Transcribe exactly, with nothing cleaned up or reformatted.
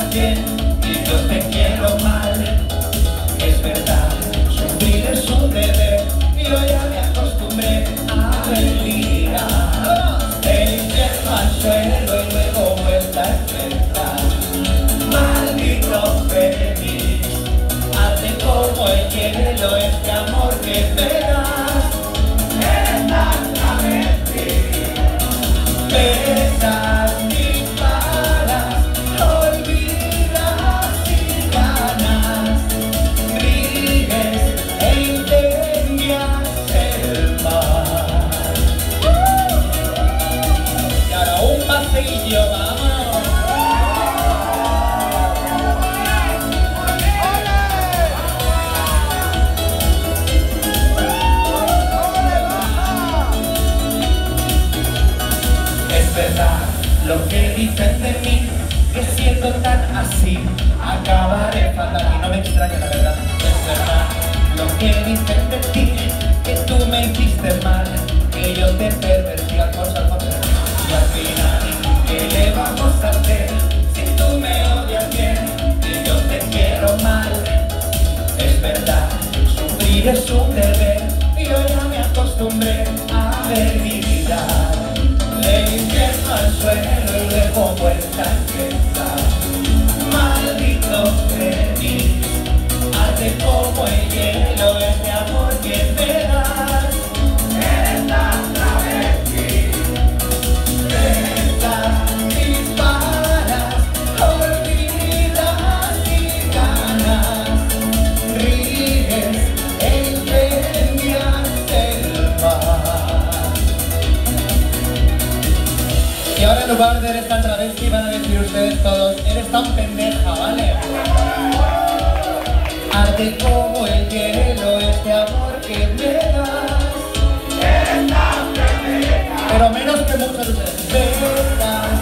odias bien y yo te quiero mal. Es verdad, sufrir es un deber y yo ya me acostumbré a venir del infierno al suelo y luego vuelta a enfrentar. Maldito feliz, hazte como el hielo este amor que me das. Exactamente, besas y paras, olvidas y ganas, ríes e incendias el mar. Y ahora un pasillo, vámonos. Lo que dicen de mí, que siendo tan así, acabaré fatal. Y no me extraña, la verdad, es verdad. Lo que dicen de ti, que tú me hiciste mal, que yo te pervertí al fondo, al fondo. Y al final, ¿qué le vamos a hacer? Si tú me odias bien y yo te quiero mal. Es verdad, sufrir es un deber y yo ya me acostumbré a felicidad. Del infierno al suelo y luego vuelta a empezar. Maldito feliz, hazte como el hielo este amor que me das. Eres tan travesti, besas, disparas, olvidas y ganas, ríes e incendias el mar. Y ahora en lugar de eres tan travesti van a decir ustedes todos, eres tan pendeja, ¿vale? Arde como el hielo este amor que me das. Eres tan pendeja. Pero menos que muchos de ustedes. Besas